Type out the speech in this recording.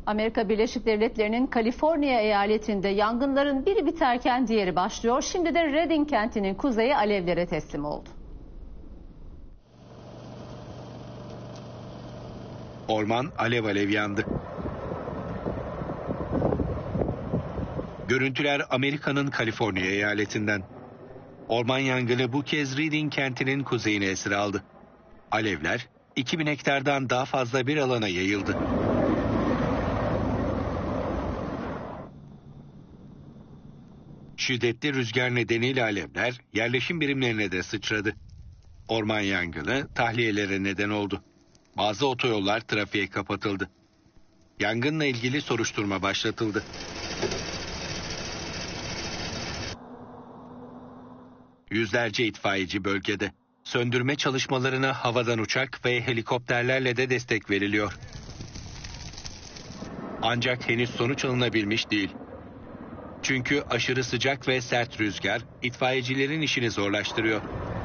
Amerika Birleşik Devletleri'nin Kaliforniya eyaletinde yangınların biri biterken diğeri başlıyor. Şimdi de Redding kentinin kuzeyi alevlere teslim oldu. Orman alev alev yandı. Görüntüler Amerika'nın Kaliforniya eyaletinden. Orman yangını bu kez Redding kentinin kuzeyini esir aldı. Alevler 2000 hektardan daha fazla bir alana yayıldı. Şiddetli rüzgar nedeniyle alevler yerleşim birimlerine de sıçradı. Orman yangını tahliyelere neden oldu. Bazı otoyollar trafiğe kapatıldı. Yangınla ilgili soruşturma başlatıldı. Yüzlerce itfaiyeci bölgede. Söndürme çalışmalarına havadan uçak ve helikopterlerle de destek veriliyor. Ancak henüz sonuç alınabilmiş değil. Çünkü aşırı sıcak ve sert rüzgar itfaiyecilerin işini zorlaştırıyor.